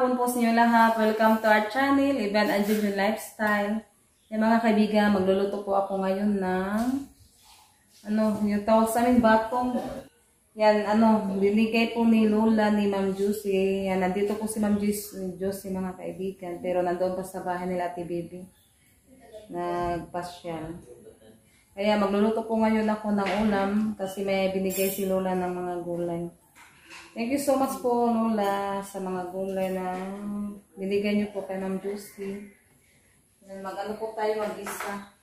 hapon po sa inyo lahat. Welcome to our channel, Ivan and Julian Lifestyle. Yan mga kaibigan, magluluto po ako ngayon ng yung tawag sa amin, batong. Yan, binigay po ni Lola, ni Ma'am Juicy. Yan, nandito po si Ma'am Juicy mga kaibigan. Pero nandoon pa sa bahay nila Ate Baby. Nagpasyal. Kaya magluluto po ngayon ako ng ulam kasi may binigay si Lola ng mga gulay. Thank you so much po, Lola, sa mga gulay na binigay niyo po kay Ma'am Juicy. Mag-ano po tayo, mag-isa.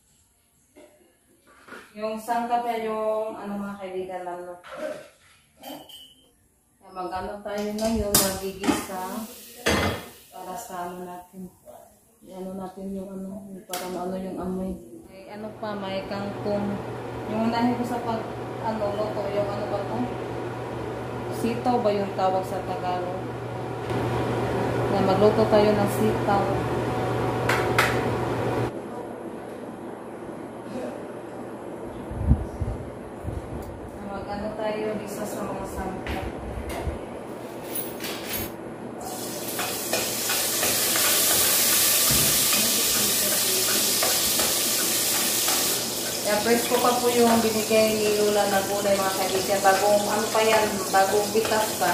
Yung sangkap niya yung, mga kaibigan lang, no? Mag-ano tayo ngayon, mag-igisa para sa natin. Natin yung para maano yung amoy. May may kangkong. Yung unahin ko sa luto, yung ba to? Sitaw ba yung tawag sa Tagalog? Magluto tayo ng sitaw. Mag-ano tayo isa sa mga sangkap. Fresh ko pa po yung binigay ni Lola na gulay mga kaibigan. Bagong bitas pa.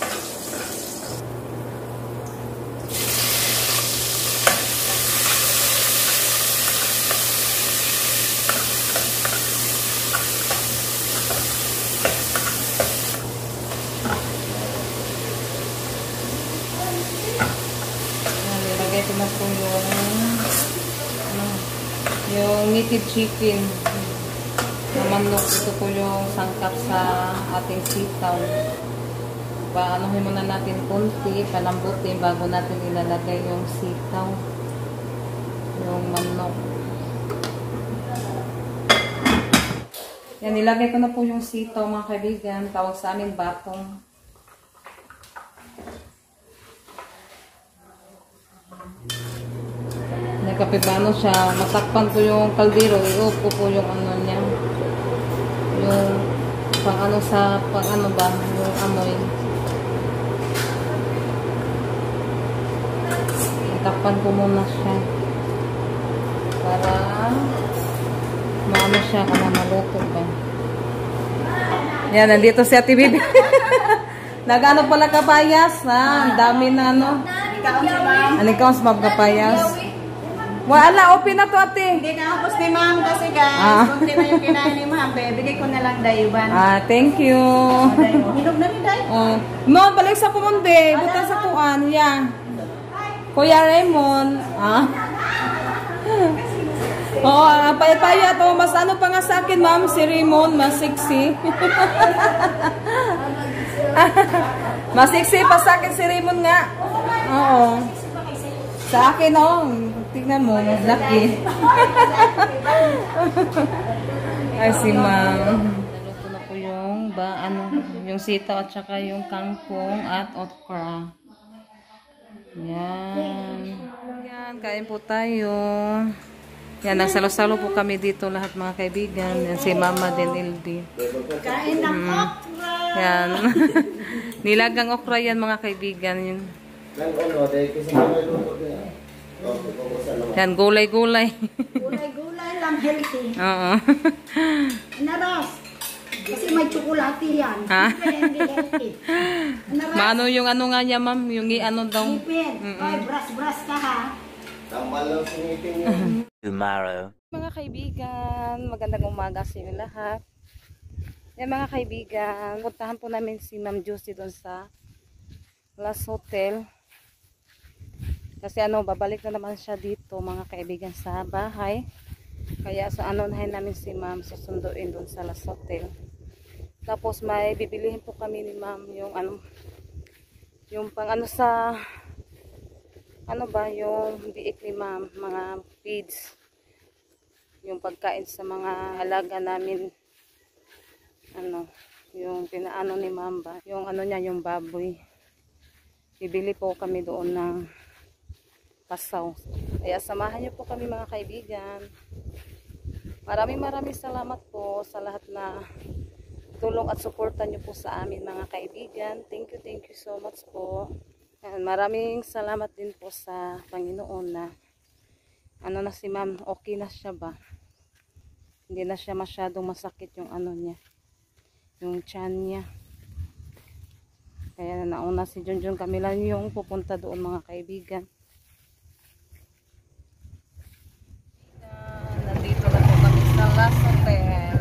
Nilagay ko na po yung native chicken na manok. Ito po yung sangkap sa ating sitaw. Paanohin muna natin konti, palambutin bago natin ilalagay yung sitaw, yung manok. Yan, nilagay ko na po yung sitaw mga kaibigan. Tawag sa amin batong. Nagkapibano siya, matakpan ko yung kaldero, iupo ko yung niya, yung yung amoy. Takpan ko muna siya para maano siya kung maluto ba. Yan, nandito si Ate Bibi. Nagano pala kapayas, ha? Ang dami na Ikaw sa kapayas. Wala, open na to, ate. Hindi na ako ni ma'am kasi guys. Kung hindi na yung kinain ni ma'am, bigay ko na lang dayuban. Thank you. Hinog na ni day. No, balik sa pumunde. Buta sa kuan. Yeah. Kuya Raymond. Oo, payapaya to. Mas ano pa nga sa akin, ma'am, si Raymond. Mas sexy. Mas sexy pa sa akin si Raymond nga. Oo. Sa akin, tignan mo, laki. Ay, si ma'am. Naluto na po yung sitaw at saka yung kangkong at okra. Yan. Yan, kain po tayo. Yan, nagsalo-salo po kami dito lahat mga kaibigan. Yan, si Mama din, LB. Kain ng okra. Yan. Nilagang okra yan mga kaibigan. Yan. Yan, gulay-gulay. Gulay-gulay lang, healthy. Oo. Naras. Kasi may tsokolate yan. Hindi healthy. Maano yung nga niya, ma'am? Yung daw? Ngipin. Ay, brush ka ha. Tambal lang sa ngipin niya. Tomorrow. Mga kaibigan, magandang umaga sa inyo lahat. Yan mga kaibigan, puntahan po namin si Ma'am Juicy doon sa Last Hotel. Kasi babalik na naman siya dito mga kaibigan sa bahay. Kaya sa nahin namin si ma'am susunduin doon sa Last Hotel. Tapos may bibilihin po kami ni ma'am yung sa yung biik ni ma'am, mga feeds. Yung pagkain sa mga alaga namin. Yung pinaano ni ma'am ba? Yung niya, yung baboy. Bibili po kami doon ng pasaw. Kaya samahan niyo po kami mga kaibigan. Maraming salamat po sa lahat na tulong at suporta niyo po sa amin mga kaibigan. Thank you so much po. Yan, maraming salamat din po sa Panginoon na ano na si ma'am, okay na siya ba? Hindi na siya masyadong masakit yung ano niya, yung tiyan niya. Kaya nauna si Junjun, kami lang yung pupunta doon mga kaibigan. Nandito na po kami sa Las Hotel.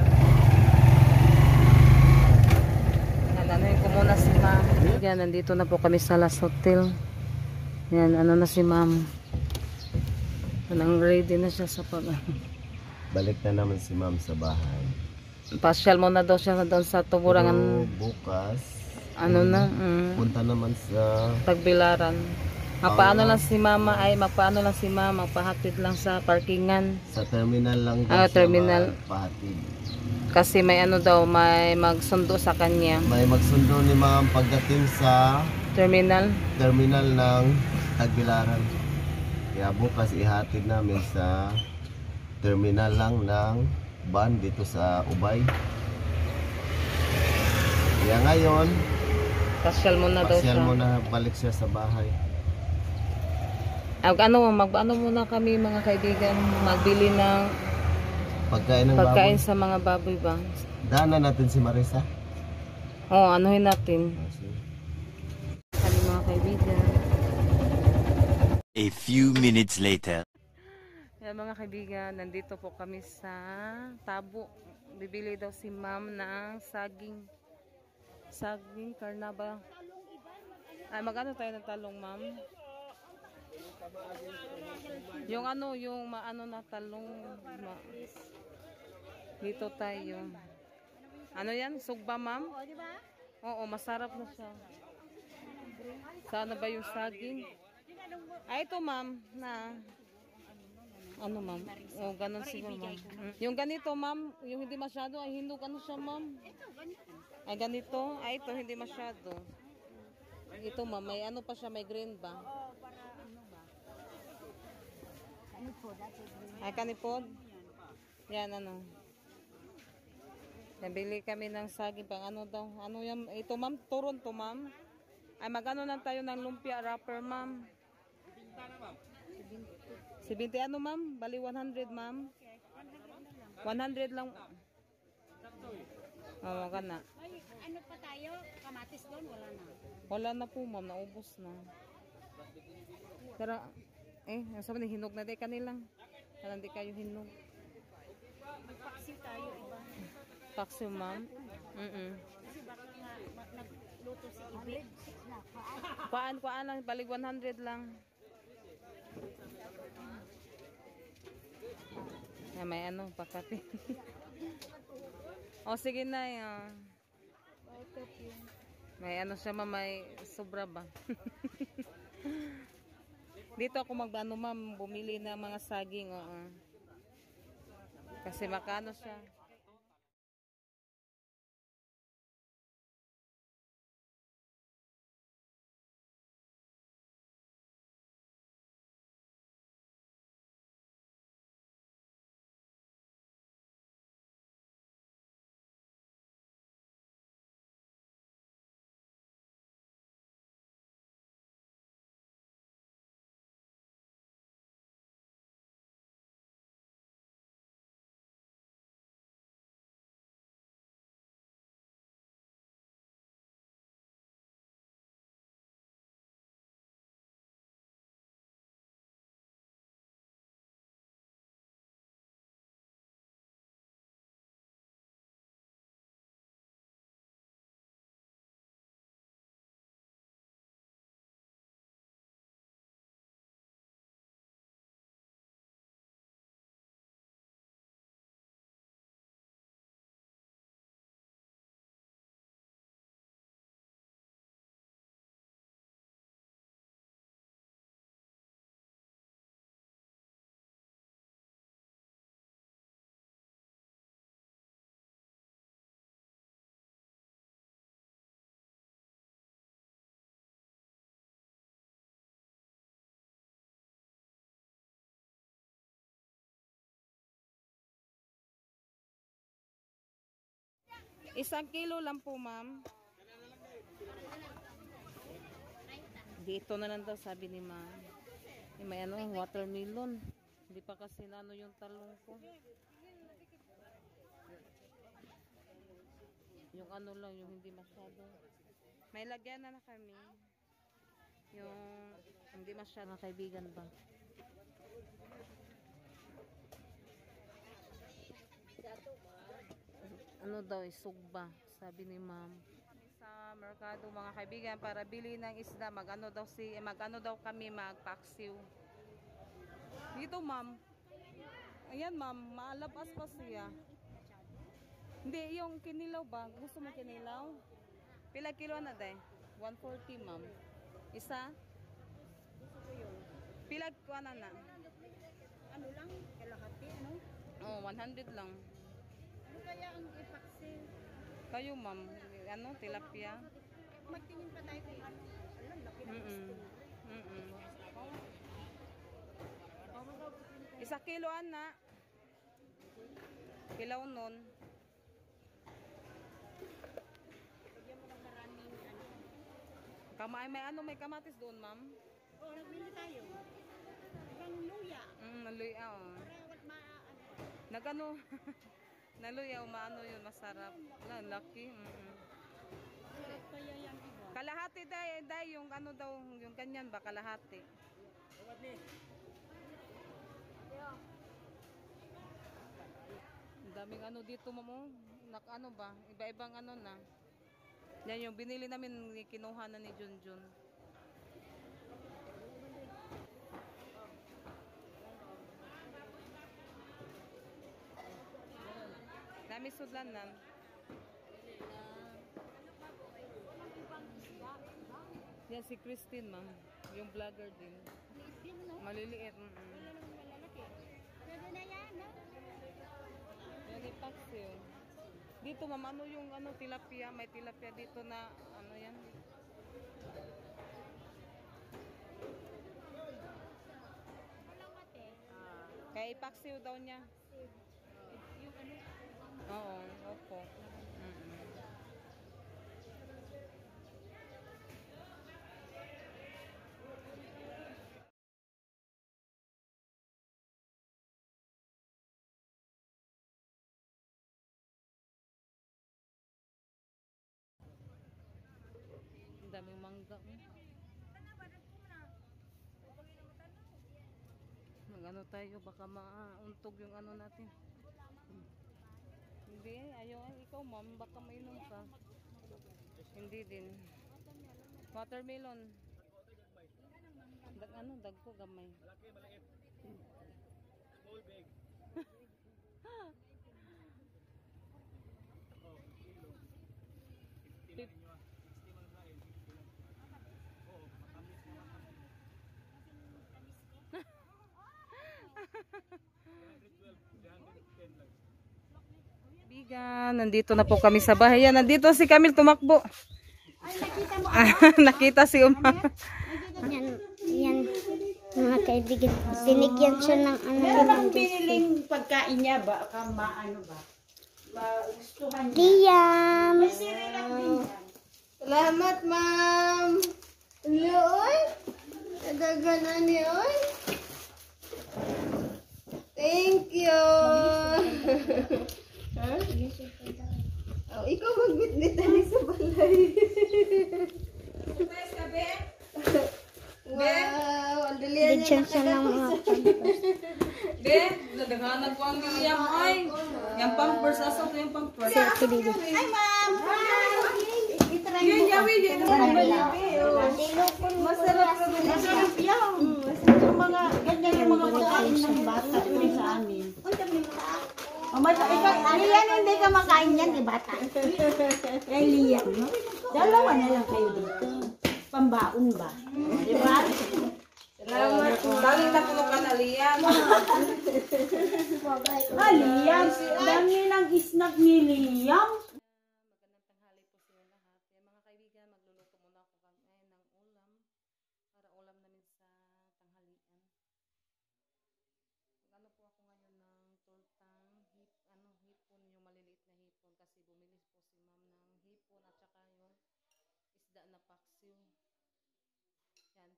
Nanahin ko muna si ma'am. Yan, nandito na po kami sa Las Hotel. Yan, ano na si ma'am. Nang ready na siya sa pag... Balik na naman si ma'am sa bahay. Pasyal mo na daw siya doon sa Tuburangan. Pero bukas, Ano na? punta naman sa Tagbilaran. Magpaano lang si mama ay magpaano lang si mama, magpahatid lang sa parkingan. terminal lang daw Ah, siya terminal. magpahatid. Kasi may ano daw, may magsundo sa kanya. May magsundo ni ma'am pagdating sa Terminal. terminal ng Tagbilaran. Kaya bukas ihatid namin sa terminal lang ng van dito sa Ubay. Kaya ngayon, Pasyal mo na daw pasyal siya. mo na balik siya sa bahay. Mag-ano muna kami mga kaibigan, magbili ng Pagkain ng pagkain baboy. sa mga baboy ba? Daanan natin si Marisa. Oo, anuhin natin. Kami mga kaibigan. A few minutes later. Yan mga kaibigan, nandito po kami sa Tabo. Bibili daw si ma'am ng saging. Saging, karnaba. Ay, magano tayo ng talong, ma'am? Yung ano, yung maano na talong. Dito tayo. Ano yan? Sugba, ma'am? Oo, masarap na siya. Sana ba yung saging? Ay, ito, ma'am, na... Ano, ma'am? O, ganun siguro, ma'am. Yung ganito, ma'am, yung hindi masyado, ay hinog, ano siya, ma'am? Ay, ganito? Ay, ito, hindi masyado. Ito, ma'am, may ano pa siya, may green ba? Ay, kanipod? Yan, ano. Nabili kami ng saging, pang ano daw. Ano yan? Ito, ma'am, turon to, ma'am. Ay, magano lang tayo ng lumpia wrapper, ma'am. 70 ano, ma'am? Bali 100, ma'am. 100 lang. Oo, ka na. Ano pa tayo? Kamatis doon? Wala na. Wala na po, ma'am. Naubos na. Pero, sabi ni hinog na di kanilang. Kaya hindi kayo hinog. Magpaksi tayo iba. Paksi, ma'am. Kasi baka nga nagluto si Ibi. Kuaan lang. Bali 100 lang. Ya, may ano, pakati. O, sige na, may ano siya, ma'am, may sobra ba? Dito ako mag-ano, ma'am, bumili ng mga saging, oo. Kasi makano siya. Isang kilo lang po, ma'am. Ito na lang daw sabi ni ma'am. May ano, watermelon. Hindi pa kasi nano yung talong ko. Yung ano lang, yung hindi masyado. May lagyan na kami. Yung hindi masyado kaibigan ba. Ano daw, sugba, sabi ni ma'am. Sa merkado mga kaibigan para bili ng isda, magano daw kami magpaksiw. Dito ma'am. Ayan ma'am, maalabas pa siya. Hindi, yung kinilaw ba? Gusto mo kinilaw? Pila kilo na day? 140 ma'am. Isa? Pila ko na na? Ano lang, kalahati, ano? Oh, 100 lang. Ano kaya ang ipaksi? Kayo ma'am, ano, tilapia? Magtingin pa tayo kung ano. Alam, laki ng gusto. Isa kilo ana. Kilaw nun. Bigyan mo ng maraming ano. May ano, may kamatis doon ma'am? Oo, nagbili tayo. Ibang luya. Naluya oh. Para ano. Nagano, naluya maano yun, masarap. Laki. Sarap kaya yung iba. Kalahati day, yung ano daw, yung kanyan ba, kalahati. Ang daming ano dito mamo, ano ba, iba-ibang ano na. Yan yung binili namin, kinuha na ni Junjun. Dami sudlanan. Yan si Christine ma'am, yung vlogger din. Maliliit. Pwede na yan, no? Yan ipaksiw. Dito ma'am, ano yung ano, tilapia? May tilapia dito na ano yan? Kaya ipaksiw daw niya. Yung ano, Oo, opo. Ang daming mangga. Mag-ano tayo, baka mauntog yung ano natin. Hindi, ayaw. Ikaw ma'am, baka mainom ka. Hindi din. Watermelon. Dagko gamay. Malaki, maliit. Small, big. Oh, kilo. 50 na ninyo. 60 man lain. Oo, matamis naman. 112, 110 lang. Bigan, nandito na po kami sa bahay. Yan, nandito si Camille tumakbo. ay, nakita mo. Nakita si Uma. Yan, mga kaibigan. Binigyan siya ng ano. Meron ang piniling pagkain niya ba? Ano ba? Gustuhan niya. Diyam! May sirilang din yan. Salamat, ma'am! Oy! Nagagana ni Oy! Thank you! Oh, ikaw magbitbit ani sa balay. Wow! Ang dalian niya Be, nadaghanan ko ang iyang ay. Yung pampers, asa ko yung pampers. Ay, ma'am! Itry mo. Masarap Masarap yan. Yung mga, ganyan yung mga pagkain ng bata yung sa amin. Lian, hindi ka makain yan, di bata. Kay Lian, no? Dalawa na lang kayo dito. Pambaon ba? Di ba? Salamat po. Dali na puno ka na, Lian. Lian, dami ng snack ni Lian. Magandang tanghali po sa inyo lahat. Mga kaibigan, magluluto muna ako ng ulam. Para ulam namin sa tanghalian. Ano po ako ngayon ng tortang hipon, yung maliliit na hipon. Kasi bumili po si ma'am ng hipon at saka yung isda na paksiw. Yan,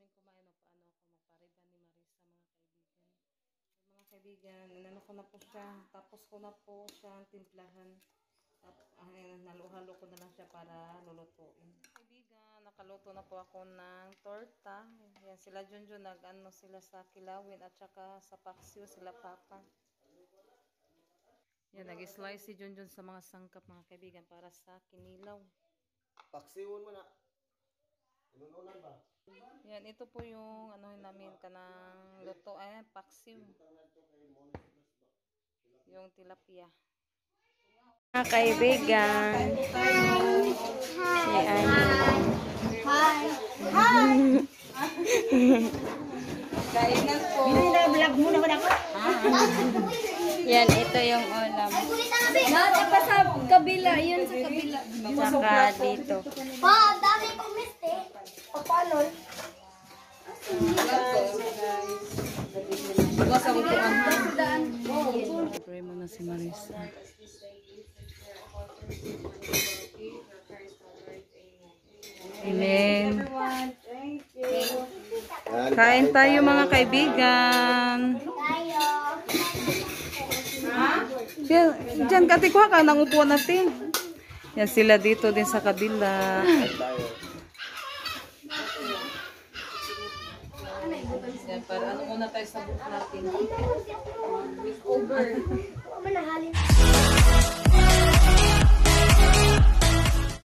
namin kumain, magpaano ako, magpariban ni Marisa, mga kaibigan. Mga kaibigan, inano ko na po siya, tapos ko na po siyang timplahan. Naluhalo ko na lang siya para lulutuin. Kaibigan, nakaluto na po ako ng torta. Yan, sila Junjun, nag-ano sila sa kilawin at saka sa paksiw sila papa. Yan, nag-slice si Junjun sa mga sangkap, mga kaibigan, para sa kinilaw. Paksiwon mo na. Inununan ba? Yan, ito po yung ano namin kanang luto, paksiw. Yung tilapia. Mga kaibigan. Si Ani. Hi! Hi! Kainan po. Vlog mo naman ako. Yan, ito yung ulam. Nata pa sa kabila, yun sa kabila. Saka dito. Pa, dami kong miste. Papalol. Pray mo na si Marisa. Amen. Kain tayo mga kaibigan. Diyan, Kati, kuha ka ng upuan natin. Yan sila dito din sa kabila. Yan, para ano muna tayo sa book natin. Over.